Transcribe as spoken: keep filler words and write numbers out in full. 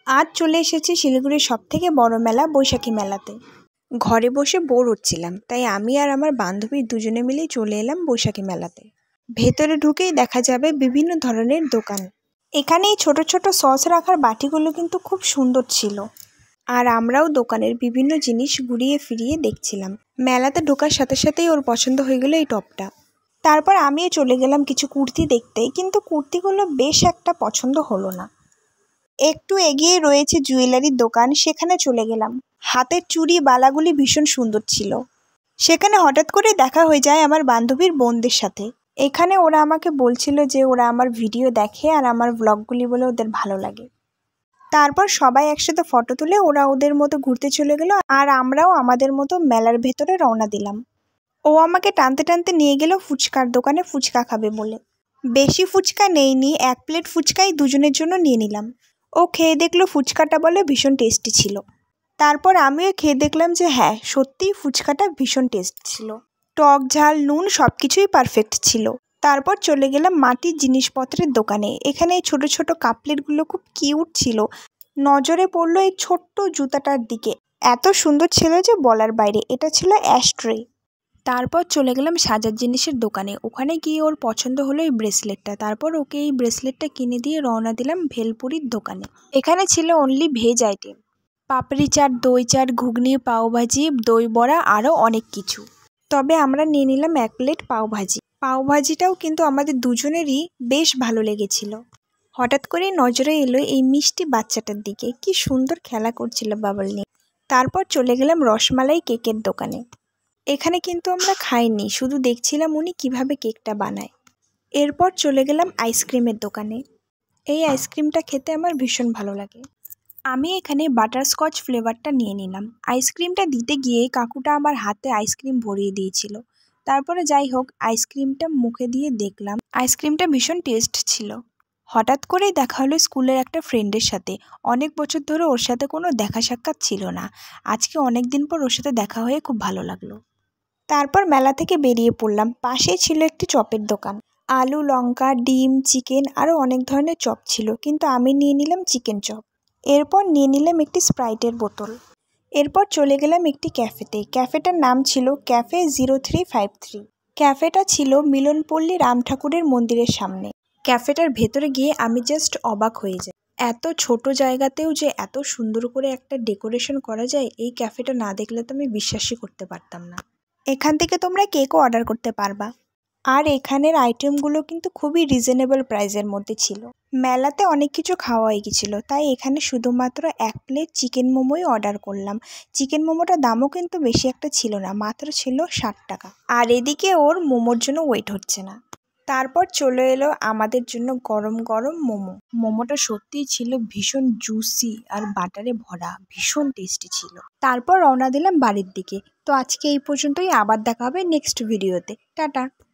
আজ চলে এসেছি শিলিগুড়ির সবথেকে বড় মেলা বৈশাখী মেলাতে। ঘরে বসে বোর হচ্ছিলাম, তাই আমি আর আমার বান্ধবী দুজনে মিলে চলে এলাম বৈশাখী মেলাতে। ভেতরে ঢুকেই দেখা যাবে বিভিন্ন ধরনের দোকান। এখানে এই ছোট ছোট সস রাখার বাটিগুলো কিন্তু খুব সুন্দর ছিল। আর আমরাও দোকানের বিভিন্ন জিনিস ঘুরিয়ে ফিরিয়ে দেখছিলাম। মেলাতে ঢোকার সাথে সাথেই ওর পছন্দ হয়ে গেল এই টপটা। তারপর আমিও চলে গেলাম কিছু কুর্তি দেখতে, কিন্তু কুর্তিগুলো বেশ একটা পছন্দ হলো না। একটু এগিয়ে রয়েছে জুয়েলারির দোকান, সেখানে চলে গেলাম। হাতের চুড়ি বালাগুলি ভীষণ সুন্দর ছিল। সেখানে হঠাৎ করে দেখা হয়ে যায় আমার বান্ধবীর বোনদের সাথে। এখানে ওরা আমাকে বলছিল যে ওরা আমার ভিডিও দেখে আর আমার ব্লগগুলি বলে ওদের ভালো লাগে। তারপর সবাই একসাথে ফটো তুলে ওরা ওদের মতো ঘুরতে চলে গেল, আর আমরাও আমাদের মতো মেলার ভেতরে রওনা দিলাম। ও আমাকে টানতে টানতে নিয়ে গেল ফুচকার দোকানে ফুচকা খাবে বলে। বেশি ফুচকা নেইনি, এক প্লেট ফুচকাই দুজনের জন্য নিয়ে নিলাম। ও খেয়ে দেখলো ফুচকাটা বলে ভীষণ টেস্টি ছিল। তারপর আমিও খেয়ে দেখলাম যে হ্যাঁ, সত্যিই ফুচকাটা ভীষণ টেস্ট ছিল। টক ঝাল নুন সব কিছুই পারফেক্ট ছিল। তারপর চলে গেলাম মাটির জিনিসপত্রের দোকানে। এখানে এই ছোটো ছোটো কাপপ্লেটগুলো খুব কিউট ছিল। নজরে পড়লো এই ছোট্ট জুতাটার দিকে, এত সুন্দর ছিল যে বলার বাইরে। এটা ছিল অ্যাশট্রে। তারপর চলে গেলাম সাজার জিনিসের দোকানে। ওখানে গিয়ে ওর পছন্দ হলো এই ব্রেসলেটটা। তারপর ওকে এই ব্রেসলেটটা কিনে দিয়ে রওনা দিলাম ভেলপুরির দোকানে। এখানে ছিল অনলি ভেজ আইটেম, পাপড়ি চাট, দই চাট, ঘুগনি, পাওভাজি, দই বড়া আরও অনেক কিছু। তবে আমরা নিয়ে নিলাম এক প্লেট পাওভাজি। পাওভাজিটাও কিন্তু আমাদের দুজনেরই বেশ ভালো লেগেছিল। হঠাৎ করেই নজরে এলো এই মিষ্টি বাচ্চাটার দিকে, কি সুন্দর খেলা করছিল বাবল নিয়ে। তারপর চলে গেলাম রসমালাই কেকের দোকানে। এখানে কিন্তু আমরা খাইনি, শুধু দেখছিলাম উনি কিভাবে কেকটা বানায়। এরপর চলে গেলাম আইসক্রিমের দোকানে। এই আইসক্রিমটা খেতে আমার ভীষণ ভালো লাগে। আমি এখানে বাটারস্কচ ফ্লেভারটা নিয়ে নিলাম। আইসক্রিমটা দিতে গিয়ে কাকুটা আমার হাতে আইসক্রিম ভরিয়ে দিয়েছিল। তারপরে যাই হোক, আইসক্রিমটা মুখে দিয়ে দেখলাম, আইসক্রিমটা ভীষণ টেস্ট ছিল। হঠাৎ করেই দেখা হলো স্কুলের একটা ফ্রেন্ডের সাথে। অনেক বছর ধরে ওর সাথে কোনো দেখা সাক্ষাৎ ছিল না। আজকে অনেক দিন পর ওর সাথে দেখা হয়ে খুব ভালো লাগলো। তারপর মেলা থেকে বেরিয়ে পড়লাম। পাশেই ছিল একটি চপের দোকান। আলু, লঙ্কা, ডিম, চিকেন আরও অনেক ধরনের চপ ছিল, কিন্তু আমি নিয়ে নিলাম চিকেন চপ। এরপর নিয়ে নিলাম একটি স্প্রাইটের বোতল। এরপর চলে গেলাম একটি ক্যাফেতে। ক্যাফেটার নাম ছিল cafe zero three five three. ক্যাফেটা ছিল মিলনপল্লী রাম ঠাকুরের মন্দিরের সামনে। ক্যাফেটার ভেতরে গিয়ে আমি জাস্ট অবাক হয়ে যাই। এত ছোট জায়গাতেও যে এত সুন্দর করে একটা ডেকোরেশন করা যায়, এই ক্যাফেটা না দেখলে তো আমি বিশ্বাসই করতে পারতাম না। এখান থেকে তোমরা কেকও অর্ডার করতে পারবা। আর এখানের আইটেমগুলো কিন্তু খুবই রিজনেবল প্রাইসের মধ্যে ছিল। মেলাতে অনেক কিছু খাওয়া হয়ে গেছিলো, তাই এখানে শুধুমাত্র এক প্লেট চিকেন মোমোই অর্ডার করলাম। চিকেন মোমোটার দামও কিন্তু বেশি একটা ছিল না, মাত্র ছিল ষাট টাকা। আর এদিকে ওর মোমোর জন্য ওয়েট হচ্ছে না। তারপর চলে এলো আমাদের জন্য গরম গরম মোমো। মোমোটা সত্যিই ছিল ভীষণ জুসি আর বাটারে ভরা, ভীষণ টেস্টি ছিল। তারপর রওনা দিলাম বাড়ির দিকে। তো আজকে এই পর্যন্তই, আবার দেখা হবে নেক্সট ভিডিওতে। টাটা।